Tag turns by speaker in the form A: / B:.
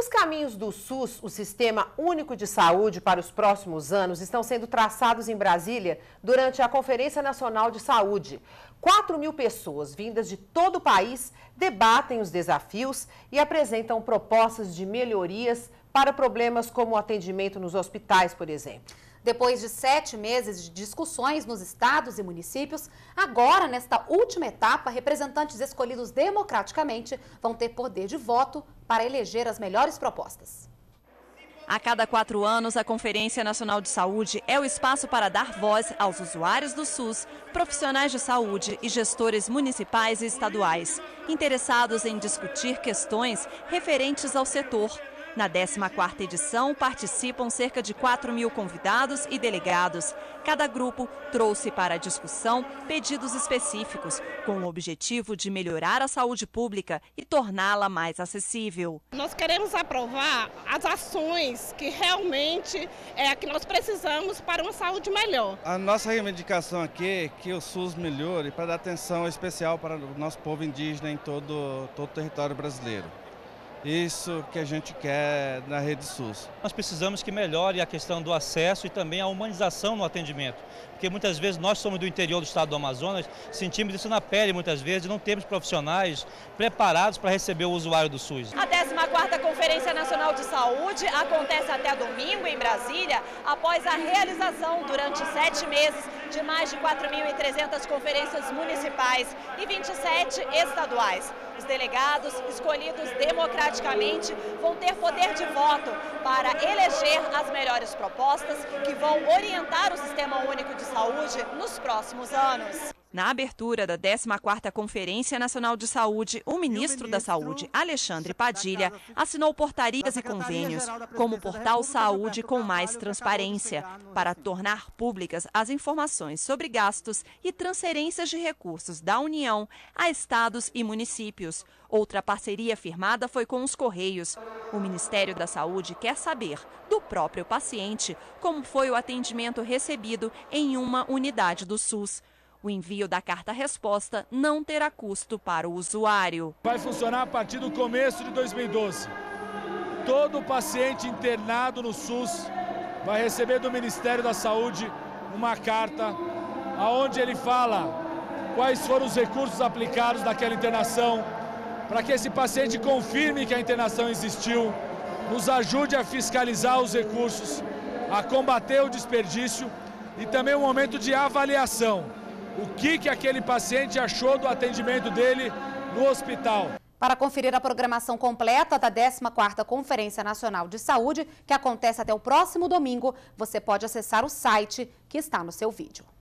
A: Os caminhos do SUS, o Sistema Único de Saúde, para os próximos anos, estão sendo traçados em Brasília durante a Conferência Nacional de Saúde. 4.000 pessoas vindas de todo o país debatem os desafios e apresentam propostas de melhorias para problemas como o atendimento nos hospitais, por exemplo.
B: Depois de 7 meses de discussões nos estados e municípios, agora, nesta última etapa, representantes escolhidos democraticamente vão ter poder de voto para eleger as melhores propostas.
C: A cada 4 anos, a Conferência Nacional de Saúde é o espaço para dar voz aos usuários do SUS, profissionais de saúde e gestores municipais e estaduais, interessados em discutir questões referentes ao setor. Na 14ª edição, participam cerca de 4.000 convidados e delegados. Cada grupo trouxe para a discussão pedidos específicos, com o objetivo de melhorar a saúde pública e torná-la mais acessível.
D: Nós queremos aprovar as ações que realmente que nós precisamos para uma saúde melhor.
E: A nossa reivindicação aqui é que o SUS melhore para dar atenção especial para o nosso povo indígena em todo o território brasileiro. Isso que a gente quer na rede SUS.
F: Nós precisamos que melhore a questão do acesso e também a humanização no atendimento. Porque muitas vezes nós somos do interior do estado do Amazonas, sentimos isso na pele muitas vezes, e não temos profissionais preparados para receber o usuário do SUS.
C: A 14ª Conferência Nacional de Saúde acontece até domingo em Brasília, após a realização durante 7 meses de mais de 4.300 conferências municipais e 27 estaduais. Os delegados, escolhidos democraticamente, vão ter poder de voto para eleger as melhores propostas que vão orientar o Sistema Único de Saúde nos próximos anos. Na abertura da 14ª Conferência Nacional de Saúde, o ministro da Saúde, Alexandre Padilha, assinou portarias e convênios, como o Portal Saúde com mais transparência, para tornar públicas as informações sobre gastos e transferências de recursos da União a estados e municípios. Outra parceria firmada foi com os Correios. O Ministério da Saúde quer saber do próprio paciente como foi o atendimento recebido em uma unidade do SUS. O envio da carta-resposta não terá custo para o usuário.
G: Vai funcionar a partir do começo de 2012. Todo paciente internado no SUS vai receber do Ministério da Saúde uma carta onde ele fala quais foram os recursos aplicados naquela internação, para que esse paciente confirme que a internação existiu, nos ajude a fiscalizar os recursos, a combater o desperdício e também um momento de avaliação. O que aquele paciente achou do atendimento dele no hospital.
B: Para conferir a programação completa da 14ª Conferência Nacional de Saúde, que acontece até o próximo domingo, você pode acessar o site que está no seu vídeo.